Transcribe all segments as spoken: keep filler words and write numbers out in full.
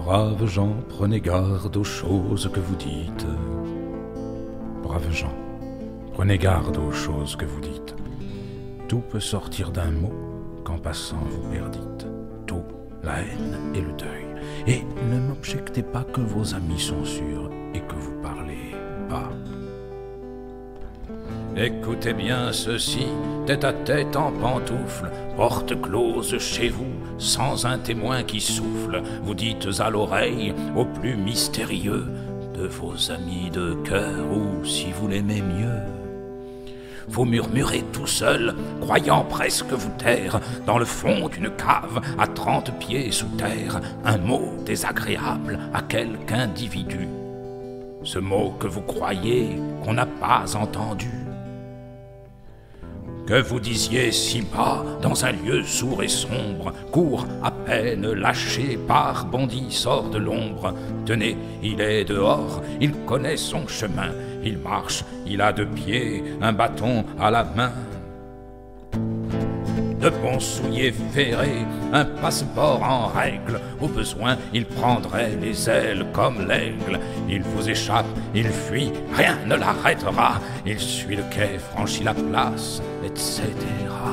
Braves gens, prenez garde aux choses que vous dites. Braves gens, prenez garde aux choses que vous dites. Tout peut sortir d'un mot qu'en passant vous perdîtes. Tout, la haine et le deuil. Et ne m'objectez pas que vos amis sont sûrs et que vous parlez bas. Écoutez bien ceci, tête à tête en pantoufles, porte close chez vous, sans un témoin qui souffle. Vous dites à l'oreille, au plus mystérieux de vos amis de cœur, ou si vous l'aimez mieux. Vous murmurez tout seul, croyant presque vous taire, dans le fond d'une cave à trente pieds sous terre, un mot désagréable à quelque individu. Ce mot que vous croyez qu'on n'a pas entendu. Que vous disiez si bas, dans un lieu sourd et sombre, court à peine lâché par bandit sort de l'ombre. Tenez, il est dehors, il connaît son chemin, il marche, il a deux pieds, un bâton à la main. De bons souliers ferrés, un passeport en règle, au besoin il prendrait les ailes comme l'aigle. Il vous échappe, il fuit, rien ne l'arrêtera, il suit le quai, franchit la place, et cetera.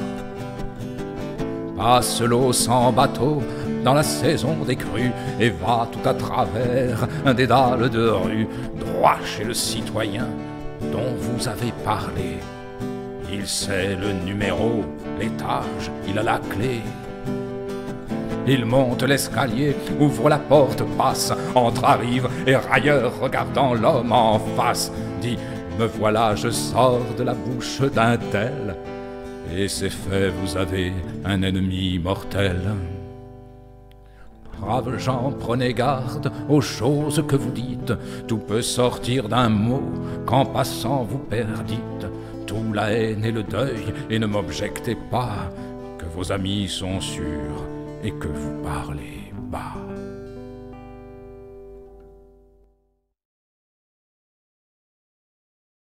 Passe l'eau sans bateau dans la saison des crues et va tout à travers un dédale de rue, droit chez le citoyen dont vous avez parlé. Il sait le numéro, l'étage, il a la clé. Il monte l'escalier, ouvre la porte, passe, entre, arrive, et railleur, regardant l'homme en face, dit « Me voilà, je sors de la bouche d'un tel. » Et c'est fait, vous avez un ennemi mortel. Braves gens, prenez garde aux choses que vous dites. Tout peut sortir d'un mot qu'en passant vous perdîtes. Tout la haine et le deuil, et ne m'objectez pas que vos amis sont sûrs et que vous parlez bas.